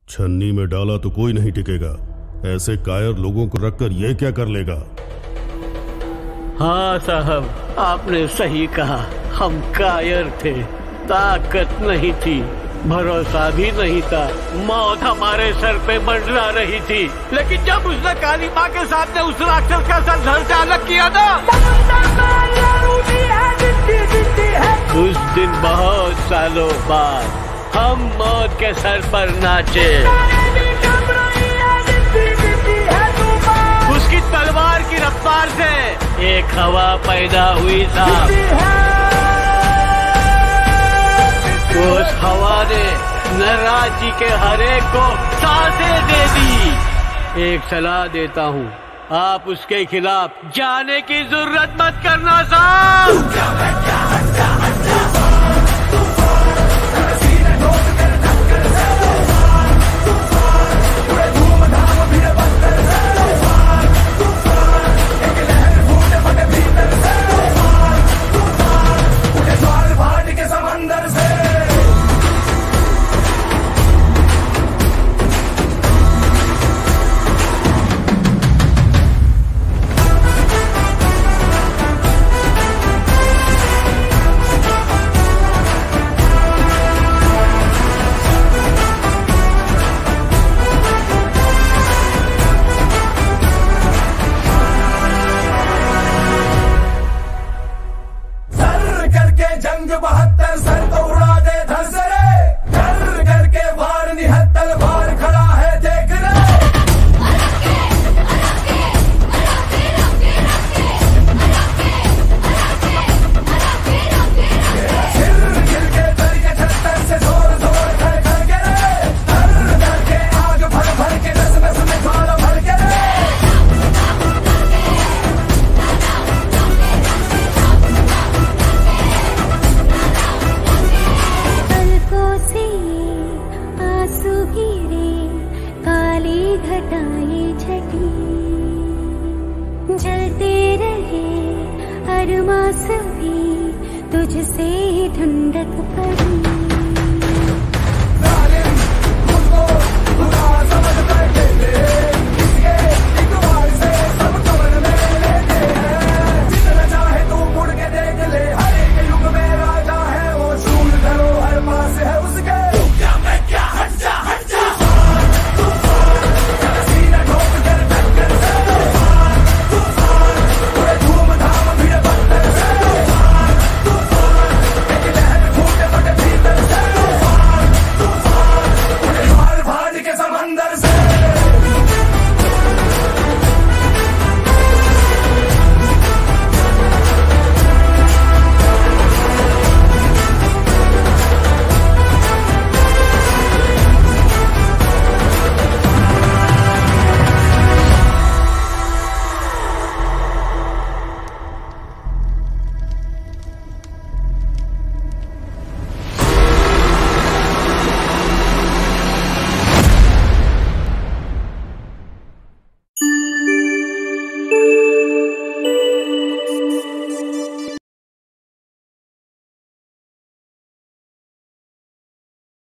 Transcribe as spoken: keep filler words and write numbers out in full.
छन्नी में डाला तो कोई नहीं टिकेगा। ऐसे कायर लोगों को रखकर ये क्या कर लेगा? हाँ साहब, आपने सही कहा। हम कायर थे, ताकत नहीं थी, भरोसा भी नहीं था। मौत हमारे सर पे मंडरा रही थी, लेकिन जब उसने काली माँ के सामने उस राक्षस का सर धड़ से अलग किया ना, उस दिन बहुत सालों बाद हम मौत के सर पर नाचे। उसकी तलवार की रफ्तार से एक हवा पैदा हुई था। उस हवा ने नटराज जी के हरेक को सांसें दे दी। एक सलाह देता हूँ, आप उसके खिलाफ जाने की जरूरत मत करना साहब। जंग बहत्तर सर को उड़ा दे धर से रे, घर घर के वार निहत्तर वार खड़ा है देख रे। सिर गिर के दर के छत्तर से जोर जोर कर कर के रे, धर धर के आग भर भर के नस नस में ज्वाला भर के रे। घटाए छठी जलते रहे अरमास भी तुझसे ठंडक पड़ी।